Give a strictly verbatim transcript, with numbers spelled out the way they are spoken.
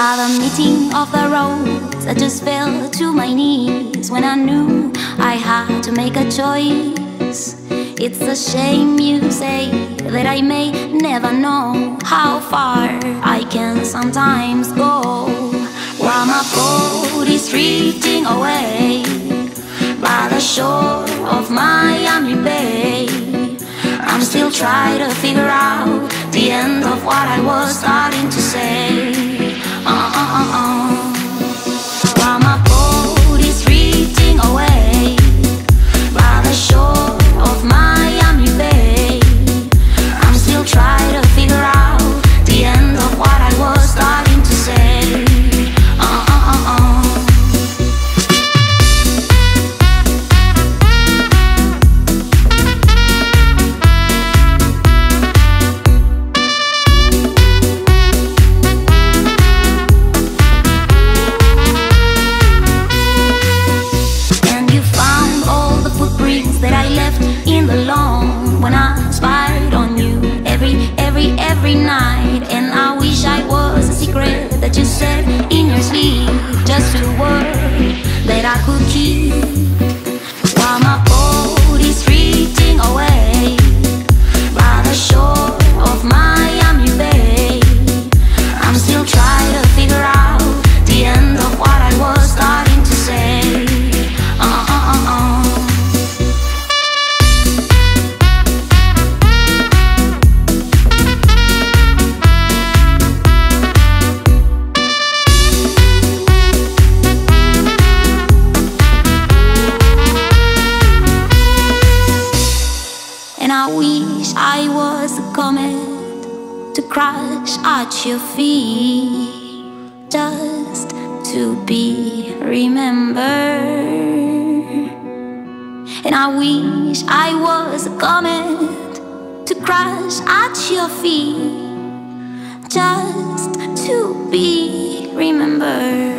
By the meeting of the roads, I just fell to my knees when I knew I had to make a choice. It's a shame you say that I may never know how far I can sometimes go, while my boat is drifting away by the shore of Miami Bay. I'm still trying to figure out the end of what I was starting to say. Uh, uh, uh, uh. While my boat is drifting away by the shore of Miami Bay, I'm still trying to figure out the end of what I was starting to say. Uh, uh, uh, uh. That I left in the lawn when I spied on you every, every, every night. And I wish I was a secret that you said in your sleep, just a word that I could keep. While my boat is drifting away by the shore of Miami Bay, I'm still trying to figure out the end of what I was starting to say. Uh, uh, uh, uh. And I wish I was a comet to crash at your feet, just to be remembered. And I wish I was a comet to crash at your feet, just to be remembered.